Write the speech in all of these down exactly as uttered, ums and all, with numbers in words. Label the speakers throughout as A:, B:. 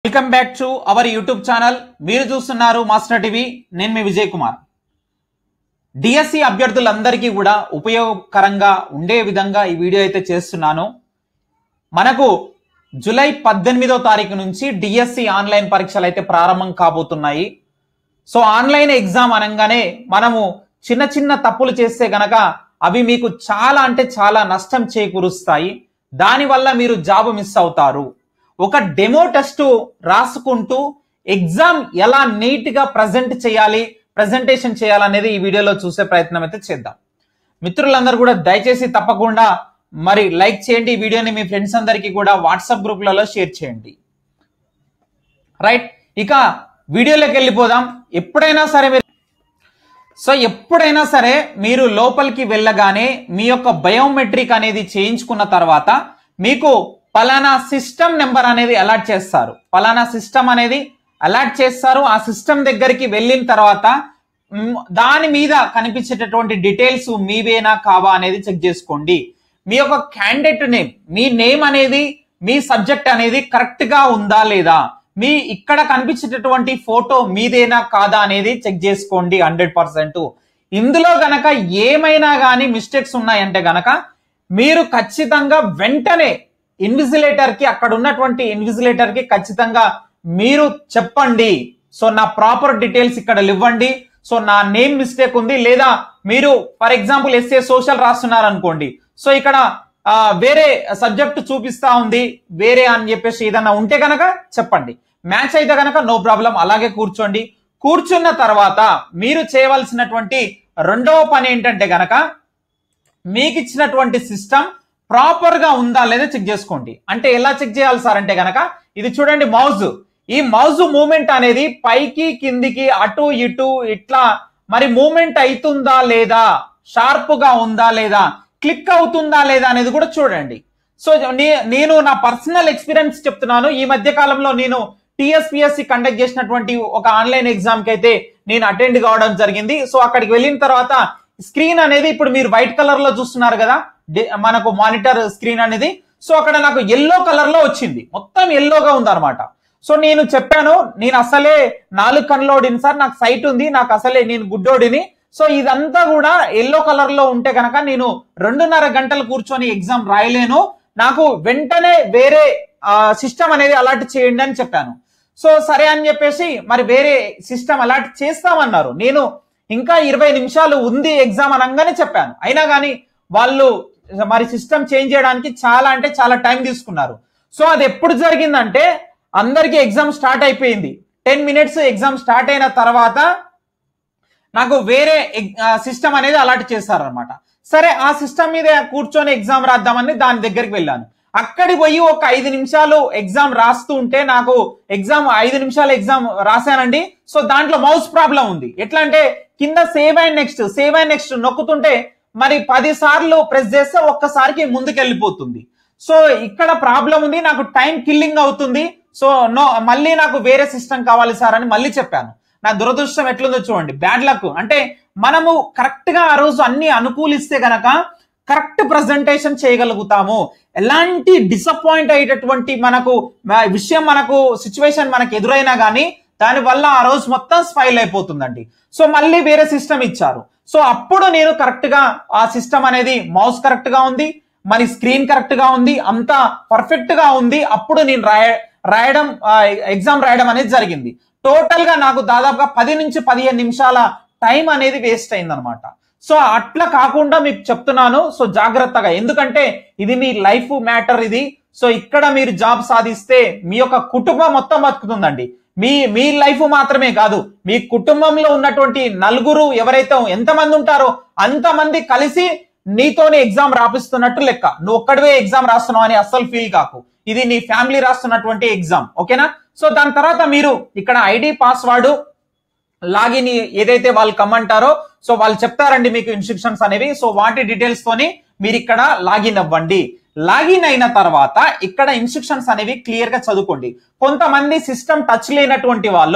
A: Welcome back to our YouTube channel. మీరు చూస్తున్నారు master TV. నేను మీ విజయ్ కుమార్. డిఎస్సి అభ్యర్థులందరికీ కూడా ఉపయోగకరంగా ఉండే విధంగా ఈ వీడియో అయితే చేస్తున్నాను. మనకు జూలై పద్దెనిమిదో తారీఖు నుంచి డిఎస్సి ఆన్లైన్ పరీక్షలు అయితే ప్రారంభం కాబోతున్నాయి. సో ఆన్లైన్ ఎగ్జామ్ అనగానే మనము చిన్న చిన్న తప్పులు చేస్తే గనక అవి మీకు చాలా అంటే చాలా నష్టం చేకూరుస్తాయి. దానివల్ల మీరు జాబ్ మిస్ అవుతారు. ఒక డెమో టెస్ట్ రాసుకుంటూ ఎగ్జామ్ ఎలా నీట్ గా ప్రజెంట్ చేయాలి, ప్రజెంటేషన్ చేయాలనేది ఈ వీడియోలో చూసే ప్రయత్నం అయితే చేద్దాం. మిత్రులందరూ కూడా దయచేసి తప్పకుండా మరి లైక్ చేయండి. ఈ వీడియోని మీ ఫ్రెండ్స్ అందరికీ కూడా వాట్సాప్ గ్రూప్లలో షేర్ చేయండి. రైట్, ఇక వీడియోలోకి వెళ్ళిపోదాం. ఎప్పుడైనా సరే మీరు సో ఎప్పుడైనా సరే మీరు లోపలికి వెళ్ళగానే మీ యొక్క బయోమెట్రిక్ అనేది చేయించుకున్న తర్వాత మీకు పలానా సిస్టమ్ నెంబర్ అనేది అలాట్ చేస్తారు. పలానా సిస్టమ్ అనేది అలాట్ చేస్తారు. ఆ సిస్టమ్ దగ్గరికి వెళ్ళిన తర్వాత దాని మీద కనిపించేటటువంటి డీటెయిల్స్ మీవేనా కావా అనేది చెక్ చేసుకోండి. మీ యొక్క క్యాండిడేట్ నేమ్, మీ నేమ్ అనేది, మీ సబ్జెక్ట్ అనేది కరెక్ట్ గా ఉందా లేదా, మీ ఇక్కడ కనిపించేటటువంటి ఫోటో మీదేనా కాదా అనేది చెక్ చేసుకోండి. హండ్రెడ్ పర్సెంట్ ఇందులో గనక ఏమైనా కానీ మిస్టేక్స్ ఉన్నాయంటే గనక మీరు ఖచ్చితంగా వెంటనే ఇన్విజిలేటర్ కి, అక్కడ ఉన్నటువంటి ఇన్విజిలేటర్ కి ఖచ్చితంగా మీరు చెప్పండి. సో నా ప్రాపర్ డీటెయిల్స్ ఇక్కడ ఇవ్వండి. సో నా నేమ్ మిస్టేక్ ఉంది, లేదా మీరు ఫర్ ఎగ్జాంపుల్ ఎస్ఏ సోషల్ రాస్తున్నారు అనుకోండి. సో ఇక్కడ వేరే సబ్జెక్ట్ చూపిస్తా ఉంది వేరే అని చెప్పేసి ఏదన్నా ఉంటే గనక చెప్పండి. మ్యాచ్ అయితే గనక నో ప్రాబ్లం, అలాగే కూర్చోండి. కూర్చున్న తర్వాత మీరు చేయవలసినటువంటి రెండవ పని ఏంటంటే గనక మీకు ఇచ్చినటువంటి సిస్టమ్ ప్రాపర్ గా ఉందా లేదా చెక్ చేసుకోండి. అంటే ఎలా చెక్ చేయాలి సార్ అంటే గనక ఇది చూడండి, మౌజ్. ఈ మౌజ్ మూమెంట్ అనేది పైకి కిందికి అటు ఇటు ఇట్లా మరి మూమెంట్ అవుతుందా లేదా, షార్ప్ గా ఉందా లేదా, క్లిక్ అవుతుందా లేదా అనేది కూడా చూడండి. సో నేను నా పర్సనల్ ఎక్స్పీరియన్స్ చెప్తున్నాను. ఈ మధ్య కాలంలో నేను టిఎస్పిఎస్సి కండక్ట్ చేసినటువంటి ఒక ఆన్లైన్ ఎగ్జామ్ కి అయితే నేను అటెండ్ కావడం జరిగింది. సో అక్కడికి వెళ్ళిన తర్వాత స్క్రీన్ అనేది ఇప్పుడు మీరు వైట్ కలర్ లో చూస్తున్నారు కదా మనకు మానిటర్ స్క్రీన్ అనేది. సో అక్కడ నాకు ఎల్లో కలర్ లో వచ్చింది, మొత్తం ఎల్లోగా ఉంది అనమాట. సో నేను చెప్పాను, నేను అసలే నాలుగు కన్నులోడిని సార్, నాకు సైట్ ఉంది, నాకు అసలే నేను గుడ్డోడిని. సో ఇదంతా కూడా ఎల్లో కలర్ లో ఉంటే కనుక నేను రెండున్నర గంటలు కూర్చొని ఎగ్జామ్ రాయలేను, నాకు వెంటనే వేరే సిస్టమ్ అనేది అలాట్ చేయండి అని చెప్పాను. సో సరే అని చెప్పేసి మరి వేరే సిస్టమ్ అలాట్ చేస్తామన్నారు. నేను ఇంకా ఇరవై నిమిషాలు ఉంది ఎగ్జామ్ అనగానే చెప్పాను. అయినా కానీ వాళ్ళు మరి సిస్టమ్ చేంజ్ చేయడానికి చాలా అంటే చాలా టైం తీసుకున్నారు. సో అది ఎప్పుడు జరిగిందంటే అందరికి ఎగ్జామ్ స్టార్ట్ అయిపోయింది. టెన్ మినిట్స్ ఎగ్జామ్ స్టార్ట్ అయిన తర్వాత నాకు వేరే సిస్టమ్ అనేది అలాట్ చేస్తారనమాట. సరే ఆ సిస్టమ్ మీద కూర్చొని ఎగ్జామ్ రాద్దామని దాని దగ్గరికి వెళ్ళాను. అక్కడికి పోయి ఒక ఐదు నిమిషాలు ఎగ్జామ్ రాస్తూ ఉంటే నాకు ఎగ్జామ్ ఐదు నిమిషాలు ఎగ్జామ్ రాశానండి. సో దాంట్లో మౌస్ ప్రాబ్లం ఉంది. ఎట్లా అంటే కింద save and next save and next నొక్కుతుంటే మరి పది సార్లు ప్రెస్ చేస్తే ఒక్కసారికి ముందుకు వెళ్ళిపోతుంది. సో ఇక్కడ ప్రాబ్లం ఉంది, నాకు టైం కిల్లింగ్ అవుతుంది. సో నో, మళ్ళీ నాకు వేరే సిస్టమ్ కావాలి సార్ అని మళ్ళీ చెప్పాను. నా దురదృష్టం ఎట్లుందో చూడండి, బ్యాడ్ లక్. అంటే మనము కరెక్ట్ గా ఆ రోజు అన్ని అనుకూలిస్తే గనక కరెక్ట్ ప్రజెంటేషన్ చేయగలుగుతాము. ఎలాంటి డిసప్పాయింట్ అయ్యేటటువంటి మనకు విషయం, మనకు సిచ్యువేషన్ మనకు ఎదురైనా కానీ దాని వల్ల ఆ రోజు మొత్తం స్పైల్ అయిపోతుందండి. సో మళ్ళీ వేరే సిస్టమ్ ఇచ్చారు. సో అప్పుడు నేను కరెక్ట్ గా ఆ సిస్టమ్ అనేది మౌస్ కరెక్ట్ గా ఉంది, మరి స్క్రీన్ కరెక్ట్ గా ఉంది, అంతా పర్ఫెక్ట్ గా ఉంది. అప్పుడు నేను రాయ రాయడం ఎగ్జామ్ రాయడం అనేది జరిగింది. టోటల్ గా నాకు దాదాపుగా పది నుంచి పదిహేను నిమిషాల టైం అనేది వేస్ట్ అయింది అనమాట. సో అట్లా కాకుండా మీకు చెప్తున్నాను. సో జాగ్రత్తగా, ఎందుకంటే ఇది మీ లైఫ్ మ్యాటర్ ఇది. సో ఇక్కడ మీరు జాబ్ సాధిస్తే మీ యొక్క కుటుంబం మొత్తం బతుకుతుందండి. మీ మీ లైఫ్ మాత్రమే కాదు, మీ కుటుంబంలో ఉన్నటువంటి నలుగురు ఎవరైతే ఎంతమంది ఉంటారో అంతమంది కలిసి నీతోనే ఎగ్జామ్ రాపిస్తున్నట్టు లెక్క. నువ్వు ఒక్కడివే ఎగ్జామ్ రాస్తున్నావు అని అస్సలు ఫీల్ కాకు. ఇది నీ ఫ్యామిలీ రాస్తున్నటువంటి ఎగ్జామ్, ఓకేనా? సో దాని తర్వాత మీరు ఇక్కడ ఐడి పాస్వర్డ్ లాగిన్ ఏదైతే వాళ్ళు కమ్మంటారో సో వాళ్ళు చెప్తారండి మీకు ఇన్స్ట్రక్షన్స్ అనేవి. సో వాటి డీటెయిల్స్ తోని మీరు ఇక్కడ లాగిన్ అవ్వండి. లాగిన్ అయిన తర్వాత ఇక్కడ ఇన్స్ట్రక్షన్స్ అనేవి క్లియర్ గా చదువుకోండి. కొంతమంది సిస్టమ్ టచ్ లేనటువంటి వాళ్ళు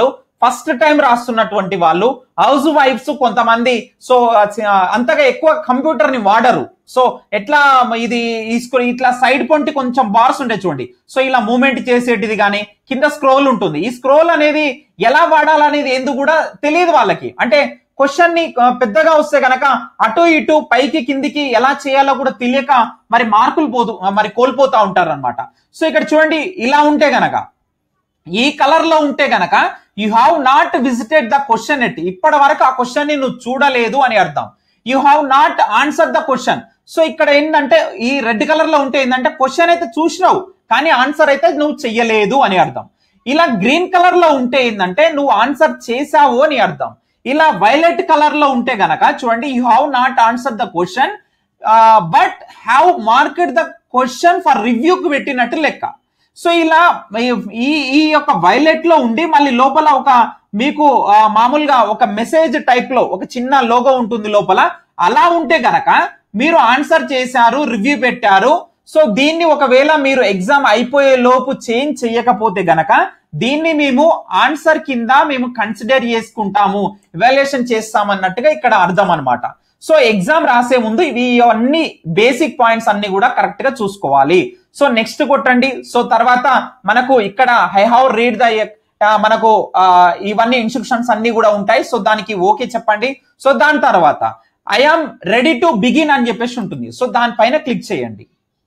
A: ఫస్ట్ టైం రాస్తున్నటువంటి వాళ్ళు, హౌస్ వైఫ్స్ కొంతమంది సో అంతగా ఎక్కువ కంప్యూటర్ ని వాడరు. సో ఎట్లా ఇది ఇట్లా సైడ్ పొంటి కొంచెం బార్స్ ఉంటాయి చూడండి, సో ఇలా మూవ్మెంట్ చేసేటిది కానీ కింద స్క్రోల్ ఉంటుంది. ఈ స్క్రోల్ అనేది ఎలా వాడాలనేది ఎందుకు కూడా తెలియదు వాళ్ళకి. అంటే క్వశ్చన్ ని పెద్దగా వస్తే గనక అటు ఇటు పైకి కిందికి ఎలా చేయాలో కూడా తెలియక మరి మార్కులు పోతూ మరి కోల్పోతా ఉంటారు అనమాట. సో ఇక్కడ చూడండి, ఇలా ఉంటే గనక, ఈ కలర్ లో ఉంటే గనక you have not visited the question yet, ఇప్పటి వరకు ఆ క్వశ్చన్ ని నువ్వు చూడలేదు అని అర్థం. You have not answer the question. So ఇక్కడ ఏంటంటే ఈ రెడ్ కలర్ లో ఉంటే ఏంటంటే క్వశ్చన్ అయితే చూసినావు కానీ ఆన్సర్ అయితే నువ్వు చెయ్యలేదు అని అర్థం. ఇలా గ్రీన్ కలర్ లో ఉంటే ఏంటంటే నువ్వు ఆన్సర్ చేసావు అని అర్థం. ఇలా వైలెట్ కలర్ లో ఉంటే గనక చూడండి, you have not answer the question but have marked the question for రివ్యూకి పెట్టినట్టు లెక్క. సో ఇలా ఈ ఈ యొక్క వైలెట్ లో ఉండి మళ్ళీ లోపల ఒక మీకు మామూలుగా ఒక మెసేజ్ టైప్ లో ఒక చిన్న లోగో ఉంటుంది లోపల, అలా ఉంటే గనక మీరు ఆన్సర్ చేశారు, రివ్యూ పెట్టారు. సో దీన్ని ఒకవేళ మీరు ఎగ్జామ్ అయిపోయే లోపు చేంజ్ చేయకపోతే గనక దీన్ని మేము ఆన్సర్ కింద మేము కన్సిడర్ చేసుకుంటాము, ఎవాల్యుయేషన్ చేస్తామన్నట్టుగా ఇక్కడ అర్థం అనమాట. సో ఎగ్జామ్ రాసే ముందు ఇవి అన్ని బేసిక్ పాయింట్స్ అన్ని కూడా కరెక్ట్ గా చూసుకోవాలి. సో నెక్స్ట్ కొట్టండి. సో తర్వాత మనకు ఇక్కడ ఐ హావ్ రీడ్ ద మనకు ఇవన్నీ ఇన్స్ట్రక్షన్స్ అన్ని కూడా ఉంటాయి. సో దానికి ఓకే చెప్పండి. సో దాని తర్వాత I am ready to begin అని చెప్పేసి ఉంటుంది. సో దానిపైన క్లిక్ చేయండి.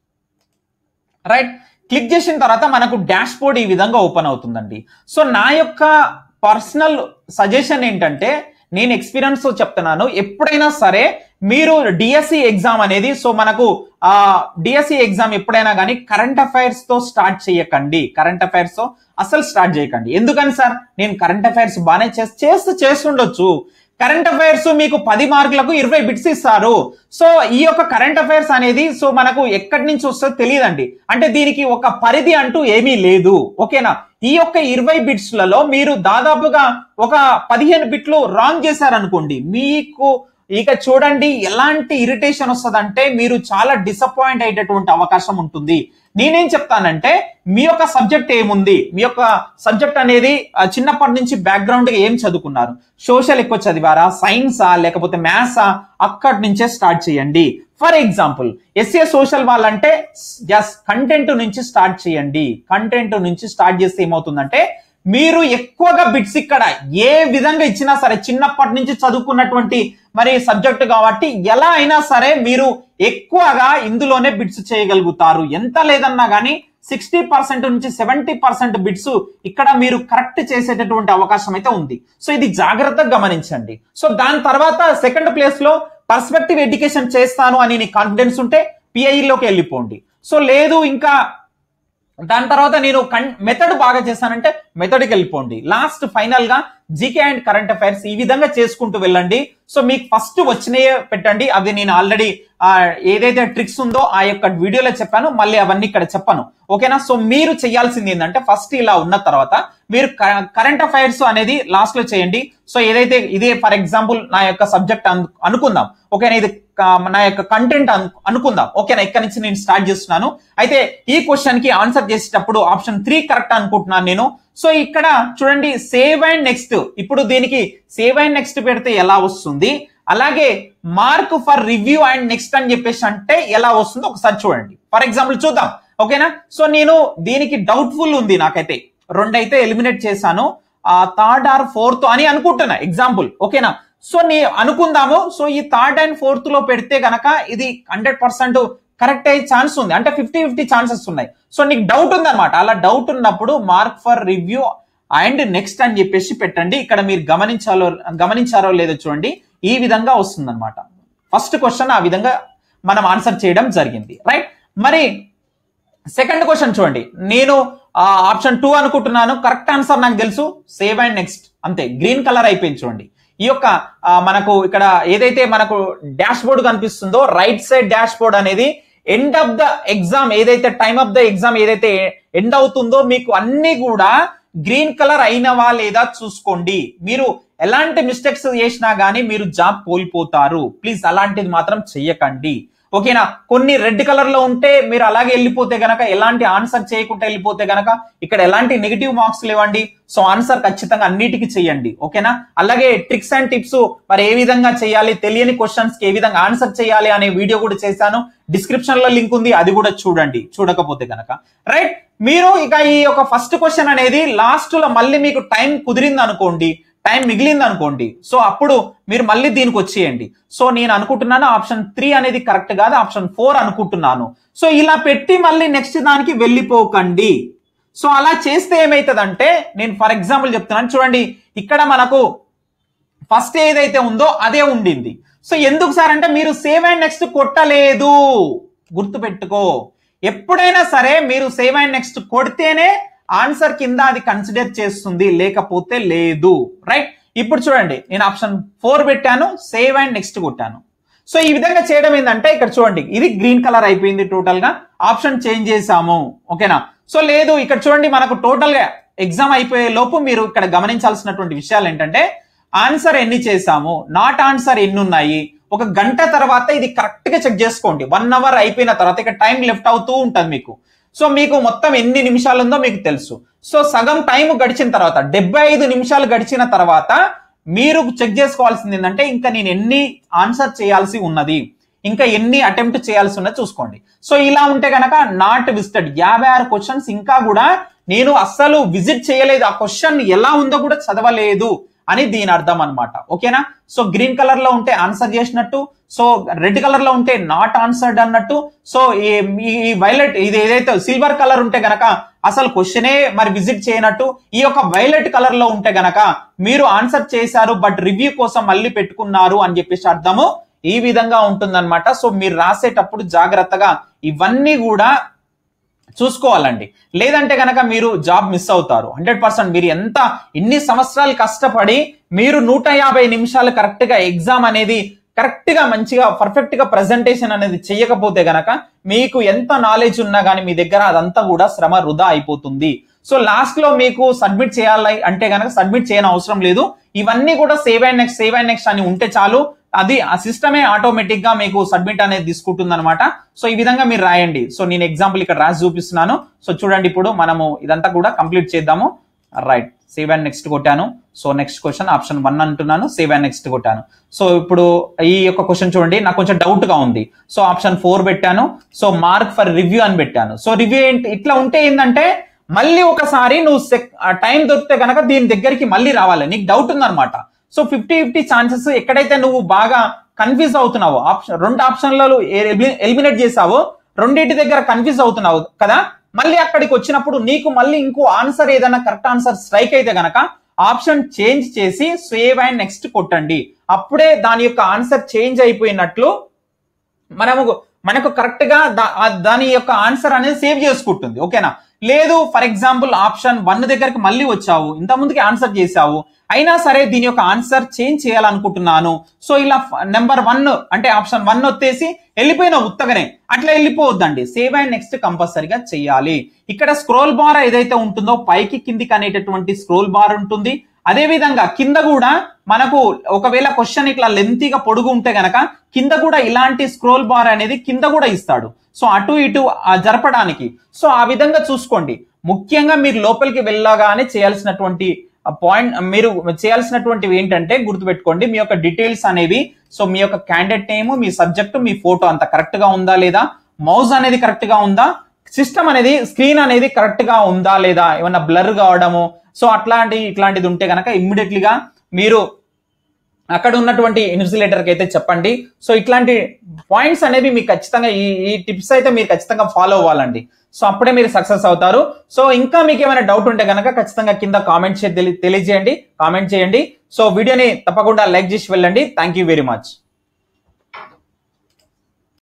A: రైట్, క్లిక్ చేసిన తర్వాత మనకు డాష్ బోర్డ్ ఈ విధంగా ఓపెన్ అవుతుందండి. సో నా యొక్క పర్సనల్ సజెషన్ ఏంటంటే, నేను ఎక్స్పీరియన్స్ చెప్తున్నాను, ఎప్పుడైనా సరే మీరు డిఎస్సి ఎగ్జామ్ అనేది, సో మనకు ఆ డిఎస్సి ఎగ్జామ్ ఎప్పుడైనా కానీ కరెంట్ అఫైర్స్ తో స్టార్ట్ చేయకండి. కరెంట్ అఫైర్స్ తో అసలు స్టార్ట్ చేయకండి. ఎందుకని సార్, నేను కరెంట్ అఫైర్స్ బాగానే చేస్తూ చేస్తుండొచ్చు. కరెంట్ అఫైర్స్ మీకు పది మార్కులకు ఇరవై బిట్స్ ఇస్తారు. సో ఈ యొక్క కరెంట్ అఫైర్స్ అనేది సో మనకు ఎక్కడి నుంచి వస్తుందో తెలియదండి. అంటే దీనికి ఒక పరిధి అంటూ ఏమీ లేదు. ఓకేనా, ఈ యొక్క ఇరవై బిట్స్ లలో మీరు దాదాపుగా ఒక పదిహేను బిట్లు రాంగ్ చేశారనుకోండి, మీకు ఇక చూడండి ఎలాంటి ఇరిటేషన్ వస్తుందంటే మీరు చాలా డిసప్పాయింట్ అయ్యేటటువంటి అవకాశం ఉంటుంది. నేనేం చెప్తానంటే, మీ యొక్క సబ్జెక్ట్ ఏముంది, మీ యొక్క సబ్జెక్ట్ అనేది చిన్నప్పటి నుంచి బ్యాక్గ్రౌండ్ ఏం చదువుకున్నారు, సోషల్ ఎక్కువ చదివారా, సైన్సా లేకపోతే మ్యాథ్సా, అక్కడి నుంచే స్టార్ట్ చేయండి. ఫర్ ఎగ్జాంపుల్ ఎస్ఏ సోషల్ వాళ్ళంటే జస్ట్ కంటెంట్ నుంచి స్టార్ట్ చేయండి. కంటెంట్ నుంచి స్టార్ట్ చేస్తే ఏమవుతుందంటే మీరు ఎక్కువగా బిట్స్ ఇక్కడ ఏ విధంగా ఇచ్చినా సరే, చిన్నప్పటి నుంచి చదువుకున్నటువంటి మరి సబ్జెక్ట్ కాబట్టి ఎలా అయినా సరే మీరు ఎక్కువగా ఇందులోనే బిట్స్ చేయగలుగుతారు. ఎంత లేదన్నా కానీ సిక్స్టీ పర్సెంట్ నుంచి సెవెంటీ పర్సెంట్ బిట్స్ ఇక్కడ మీరు కరెక్ట్ చేసేటటువంటి అవకాశం అయితే ఉంది. సో ఇది జాగ్రత్తగా గమనించండి. సో దాని తర్వాత సెకండ్ ప్లేస్ లో పర్స్పెక్టివ్ ఎడ్యుకేషన్ చేస్తాను అని నీకు కాన్ఫిడెన్స్ ఉంటే పిఐలోకి వెళ్ళిపోండి. సో లేదు ఇంకా దాని తర్వాత నేను మెథడ్ బాగా చేస్తానంటే మెథడ్కి వెళ్ళిపోండి. లాస్ట్ ఫైనల్ గా జీకే అండ్ కరెంట్ అఫైర్స్ ఈ విధంగా చేసుకుంటూ వెళ్ళండి. సో మీకు ఫస్ట్ వచ్చినాయే పెట్టండి. అది నేను ఆల్రెడీ ఏదైతే ట్రిక్స్ ఉందో ఆ యొక్క వీడియోలో చెప్పాను, మళ్ళీ అవన్నీ ఇక్కడ చెప్పాను. ఓకేనా, సో మీరు చేయాల్సింది ఏంటంటే ఫస్ట్ ఇలా ఉన్న తర్వాత మీరు కరెంట్ అఫైర్స్ అనేది లాస్ట్ లో చేయండి. సో ఏదైతే ఇదే ఫర్ ఎగ్జాంపుల్ నా యొక్క సబ్జెక్ట్ అనుకుందాం, ఓకేనా, ఇది నా యొక్క కంటెంట్ అనుకుందాం. ఓకేనా, ఇక్కడ నుంచి నేను స్టార్ట్ చేస్తున్నాను. అయితే ఈ క్వశ్చన్ కి ఆన్సర్ చేసేటప్పుడు ఆప్షన్ త్రీ కరెక్ట్ అనుకుంటున్నాను నేను. సో ఇక్కడ చూడండి సేవ్ అండ్ నెక్స్ట్, ఇప్పుడు దీనికి సేవ్ అండ్ నెక్స్ట్ పెడితే ఎలా వస్తుంది, అలాగే mark for review and next అని చెప్పేసి అంటే ఎలా వస్తుందో ఒకసారి చూడండి. ఫర్ ఎగ్జాంపుల్ చూద్దాం. ఓకేనా, సో నేను దీనికి డౌట్ఫుల్ ఉంది, నాకైతే రెండైతే ఎలిమినేట్ చేశాను, థర్డ్ ఆర్ ఫోర్త్ అని అనుకుంటున్నా ఎగ్జాంపుల్. ఓకేనా, సో నీ అనుకుందాము. సో ఈ థర్డ్ అండ్ ఫోర్త్ లో పెడితే గనక ఇది హండ్రెడ్ పర్సెంట్ కరెక్ట్ అయ్యే ఛాన్స్ ఉంది, అంటే ఫిఫ్టీ ఫిఫ్టీ ఛాన్సెస్ ఉన్నాయి. సో నీకు డౌట్ ఉంది అనమాట. అలా డౌట్ ఉన్నప్పుడు mark for review and next అని చెప్పేసి పెట్టండి. ఇక్కడ మీరు గమనించాలో గమనించారో లేదో చూడండి, ఈ విధంగా వస్తుంది అనమాట. ఫస్ట్ క్వశ్చన్ ఆ విధంగా మనం ఆన్సర్ చేయడం జరిగింది. రైట్, మరి సెకండ్ క్వశ్చన్ చూడండి, నేను ఆప్షన్ టూ అనుకుంటున్నాను, కరెక్ట్ ఆన్సర్ నాకు తెలుసు, సేవ్ అండ్ నెక్స్ట్ అంతే, గ్రీన్ కలర్ అయిపోయింది చూడండి. ఈ యొక్క మనకు ఇక్కడ ఏదైతే మనకు డాష్ బోర్డ్ కనిపిస్తుందో రైట్ సైడ్ డాష్ బోర్డ్ అనేది ఎండ్ ఆఫ్ ద ఎగ్జామ్, ఏదైతే టైమ్ ఆఫ్ ద ఎగ్జామ్ ఏదైతే ఎండ్ అవుతుందో మీకు అన్ని కూడా గ్రీన్ కలర్ అయినవా లేదా చూసుకోండి. మీరు ఎలాంటి మిస్టేక్స్ చేసినా గానీ మీరు జాబ్ కోల్పోతారు. ప్లీజ్ అలాంటిది మాత్రం చెయ్యకండి. ఓకేనా. కొన్ని రెడ్ కలర్ లో ఉంటే మీరు అలాగే వెళ్ళిపోతే గనక, ఎలాంటి ఆన్సర్ చేయకుండా వెళ్ళిపోతే గనక ఇక్కడ ఎలాంటి నెగిటివ్ మార్క్స్ లేవండి. సో ఆన్సర్ ఖచ్చితంగా అన్నిటికీ చేయండి. ఓకేనా. అలాగే ట్రిక్స్ అండ్ టిప్స్ మరి ఏ విధంగా చేయాలి, తెలియని క్వశ్చన్స్ కి ఏ విధంగా ఆన్సర్ చేయాలి అనే వీడియో కూడా చేశాను. డిస్క్రిప్షన్ లో లింక్ ఉంది, అది కూడా చూడండి చూడకపోతే గనక. రైట్. మీరు ఇక ఈ యొక్క ఫస్ట్ క్వశ్చన్ అనేది లాస్ట్ లో మళ్ళీ మీకు టైం కుదిరింది అనుకోండి, టైం మిగిలింది అనుకోండి, సో అప్పుడు మీరు మళ్ళీ దీనికి వచ్చేయండి. సో నేను అనుకుంటున్నాను ఆప్షన్ త్రీ అనేది కరెక్ట్ కాదు, ఆప్షన్ ఫోర్ అనుకుంటున్నాను. సో ఇలా పెట్టి మళ్ళీ నెక్స్ట్ దానికి వెళ్ళిపోకండి. సో అలా చేస్తే ఏమైతుందంటే, నేను ఫర్ ఎగ్జాంపుల్ చెప్తున్నాను చూడండి, ఇక్కడ మనకు ఫస్ట్ ఏదైతే ఉందో అదే ఉండింది. సో ఎందుకు సార్ అంటే మీరు సేవ్ అండ్ నెక్స్ట్ కొట్టలేదు. గుర్తుపెట్టుకో, ఎప్పుడైనా సరే మీరు సేవ్ అండ్ నెక్స్ట్ కొడితేనే ఆన్సర్ కింద అది కన్సిడర్ చేస్తుంది, లేకపోతే లేదు. రైట్. ఇప్పుడు చూడండి, నేను ఆప్షన్ ఫోర్ పెట్టాను, సేవ్ అండ్ నెక్స్ట్ కొట్టాను. సో ఈ విధంగా చేయడం ఏంటంటే, ఇక్కడ చూడండి ఇది గ్రీన్ కలర్ అయిపోయింది టోటల్ గా, ఆప్షన్ చేంజ్ చేసాము. ఓకేనా. సో లేదు, ఇక్కడ చూడండి మనకు టోటల్ గా ఎగ్జామ్ అయిపోయే లోపు మీరు ఇక్కడ గమనించాల్సినటువంటి విషయాలు ఏంటంటే, ఆన్సర్ ఎన్ని చేసాము, నాట్ ఆన్సర్ ఎన్ని ఉన్నాయి, ఒక గంట తర్వాత ఇది కరెక్ట్ గా చెక్ చేసుకోండి. వన్ అవర్ అయిపోయిన తర్వాత ఇక్కడ టైం లెఫ్ట్ అవుతూ ఉంటుంది మీకు. సో మీకు మొత్తం ఎన్ని నిమిషాలు ఉందో మీకు తెలుసు. సో సగం టైం గడిచిన తర్వాత, డెబ్బై ఐదు నిమిషాలు గడిచిన తర్వాత మీరు చెక్ చేసుకోవాల్సింది ఏంటంటే, ఇంకా నేను ఎన్ని ఆన్సర్ చేయాల్సి ఉన్నది, ఇంకా ఎన్ని అటెంప్ట్ చేయాల్సి ఉన్నది చూసుకోండి. సో ఇలా ఉంటే గనక నాట్ విజిటెడ్, యాభై ఆరు క్వశ్చన్స్ ఇంకా కూడా నేను అస్సలు విజిట్ చేయలేదు, ఆ క్వశ్చన్ ఎలా ఉందో కూడా చదవలేదు అని దీని అర్థం అనమాట. ఓకేనా. సో గ్రీన్ కలర్ లో ఉంటే ఆన్సర్ చేసినట్టు, సో రెడ్ కలర్ లో ఉంటే నాట్ ఆన్సర్డ్ అన్నట్టు, సో ఈ వైలెట్ ఇది ఏదైతే సిల్వర్ కలర్ ఉంటే గనక అసలు క్వశ్చనే మరి విజిట్ చేయనట్టు, ఈ యొక్క వైలెట్ కలర్ లో ఉంటే గనక మీరు ఆన్సర్ చేశారు బట్ రివ్యూ కోసం మళ్ళీ పెట్టుకున్నారు అని చెప్పేసి అర్థము. ఈ విధంగా ఉంటుందన్నమాట. సో మీరు రాసేటప్పుడు జాగ్రత్తగా ఇవన్నీ కూడా చూసుకోవాలండి, లేదంటే గనక మీరు జాబ్ మిస్ అవుతారు హండ్రెడ్ పర్సెంట్. మీరు ఎంత ఇన్ని సంవత్సరాలు కష్టపడి మీరు నూట యాభై నిమిషాలు కరెక్ట్ గా ఎగ్జామ్ అనేది కరెక్ట్ గా మంచిగా పర్ఫెక్ట్ గా ప్రెజెంటేషన్ అనేది చేయకపోతే గనక మీకు ఎంత నాలెడ్జ్ ఉన్నా కానీ మీ దగ్గర అదంతా కూడా శ్రమ వృధా అయిపోతుంది. సో లాస్ట్ లో మీకు సబ్మిట్ చేయాలి అంటే గనక సబ్మిట్ చేయని అవసరం లేదు. ఇవన్నీ కూడా save and next save and next అని ఉంటే చాలు, అది ఆ సిస్టమే ఆటోమేటిక్ గా మీకు సబ్మిట్ అనేది తీసుకుంటుంది అనమాట. సో ఈ విధంగా మీరు రాయండి. సో నేను ఎగ్జాంపుల్ ఇక్కడ రాసి చూపిస్తున్నాను. సో చూడండి, ఇప్పుడు మనము ఇదంతా కూడా కంప్లీట్ చేద్దాము. రైట్. సేవ్ అండ్ నెక్స్ట్ కొట్టాను. So next question option one అంటున్నాను, సేవ్ అండ్ నెక్స్ట్ కొట్టాను. సో ఇప్పుడు ఈ యొక్క క్వశ్చన్ చూడండి, నాకు కొంచెం డౌట్ గా ఉంది. సో ఆప్షన్ ఫోర్ పెట్టాను, సో మార్క్ ఫర్ రివ్యూ అని పెట్టాను. సో రివ్యూ ఏంటి, ఇట్లా ఉంటే ఏంటంటే మళ్ళీ ఒకసారి నువ్వు టైం దొరికితే కనుక దీని దగ్గరికి మళ్ళీ రావాలి, నీకు డౌట్ ఉందన్నమాట. సో ఫిఫ్టీ ఫిఫ్టీ ఛాన్సెస్ ఎక్కడైతే నువ్వు బాగా కన్ఫ్యూజ్ అవుతున్నావో, ఆప్షన్ రెండు ఆప్షన్లలో ఎలిమినేట్ చేసావో, రెండింటి దగ్గర కన్ఫ్యూజ్ అవుతున్నావు కదా, మళ్ళీ అక్కడికి వచ్చినప్పుడు నీకు మళ్ళీ ఇంకో ఆన్సర్ ఏదైనా కరెక్ట్ ఆన్సర్ స్ట్రైక్ అయితే గనక ఆప్షన్ చేంజ్ చేసి సేవ్ అండ్ నెక్స్ట్ కొట్టండి. అప్పుడే దాని యొక్క ఆన్సర్ చేంజ్ అయిపోయినట్లు మనము మనకు కరెక్ట్ గా దాని యొక్క ఆన్సర్ అనేది సేవ్ చేసుకుంటుంది. ఓకేనా. లేదు ఫర్ ఎగ్జాంపుల్ ఆప్షన్ వన్ దగ్గరికి మళ్ళీ వచ్చావు, ఇంత ముందుకి ఆన్సర్ చేసావు, అయినా సరే దీని యొక్క ఆన్సర్ చేంజ్ చేయాలనుకుంటున్నాను. సో ఇలా నెంబర్ వన్ అంటే ఆప్షన్ వన్ వచ్చేసి వెళ్ళిపోయిన ఉత్తగనే అట్లా వెళ్ళిపోవద్దండి, సేవ్ అండ్ నెక్స్ట్ కంపల్సరీగా చెయ్యాలి. ఇక్కడ స్క్రోల్ బార్ ఏదైతే ఉంటుందో పైకి కిందికి అనేటటువంటి స్క్రోల్ బార్ ఉంటుంది. అదే విధంగా కింద కూడా మనకు ఒకవేళ క్వశ్చన్ ఇట్లా లెంతీగా పొడుగు ఉంటే గనక కింద కూడా ఇలాంటి స్క్రోల్ బార్ అనేది కింద కూడా ఇస్తాడు, సో అటు ఇటు జరపడానికి. సో ఆ విధంగా చూసుకోండి. ముఖ్యంగా మీరు లోపలికి వెళ్ళగానే చేయాల్సినటువంటి పాయింట్, మీరు చేయాల్సినటువంటివి ఏంటంటే గుర్తుపెట్టుకోండి, మీ యొక్క డీటెయిల్స్ అనేవి, సో మీ యొక్క క్యాండిడేట్ నేమ్, మీ సబ్జెక్ట్, మీ ఫోటో అంత కరెక్ట్ గా ఉందా లేదా, మౌస్ అనేది కరెక్ట్ గా ఉందా, సిస్టమ్ అనేది స్క్రీన్ అనేది కరెక్ట్ గా ఉందా లేదా, ఏమన్నా బ్లర్ కావడము, సో అట్లాంటి ఇట్లాంటిది ఉంటే కనుక ఇమ్మీడియట్లీగా మీరు అక్కడ ఉన్నటువంటి ఇన్సులేటర్ కి అయితే చెప్పండి. సో ఇట్లాంటి పాయింట్స్ అనేవి మీకు ఖచ్చితంగా ఈ ఈ టిప్స్ అయితే మీరు ఖచ్చితంగా ఫాలో అవ్వాలండి. సో అప్పుడే మీరు సక్సెస్ అవుతారు. సో ఇంకా మీకు ఏమైనా డౌట్ ఉంటే కనుక ఖచ్చితంగా కింద కామెంట్ చేసి తెలియజేయండి, కామెంట్ చేయండి. సో వీడియోని తప్పకుండా లైక్ చేసి వెళ్ళండి. Thank you very much.